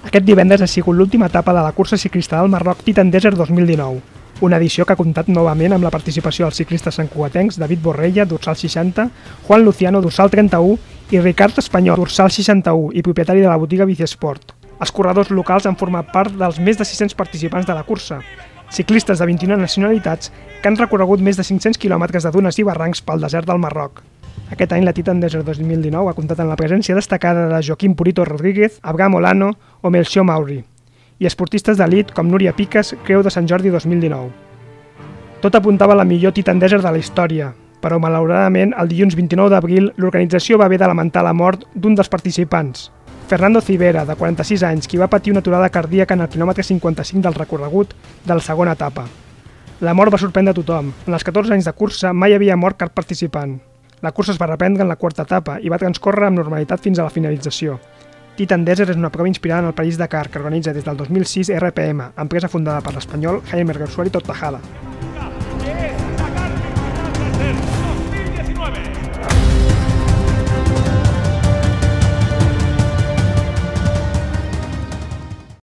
Aquest divendres ha sigut l'última etapa de la cursa ciclista del Marroc Titan Desert 2019, una edició que ha comptat novament amb la participació dels ciclistes santcugatencs David Borrella, dorsal 60, Juan Luciano, dorsal 31 i Ricard Espanyol, dorsal 61 i propietari de la botiga Biciesport. Els corredors locals han format part dels més de 600 participants de la cursa, ciclistes de 21 nacionalitats que han recorregut més de 500 quilòmetres de dunes i barrancs pel desert del Marroc. Aquest any la Titan Desert 2019 ha comptat amb la presència destacada de Joaquim Purito Rodríguez, Abraham Olano o Melchior Mauri, i esportistes d'elit com Núria Piques, Creu de Sant Jordi 2019. Tot apuntava a la millor Titan Desert de la història, però malauradament el dilluns 29 d'abril l'organització va haver de lamentar la mort d'un dels participants, Fernando Civera, de 46 anys, qui va patir una aturada cardíaca en el quilòmetre 55 del recorregut de la segona etapa. La mort va sorprendre a tothom. En els 14 anys de cursa mai havia mort cap participant. La cursa es va reprendre en la quarta etapa i va transcórrer amb normalitat fins a la finalització. Titan Desert és una prova inspirada en el París-Dakar que organitza des del 2006 RPM, empresa fundada per l'espanyol Jaime Gersuari Tortajada.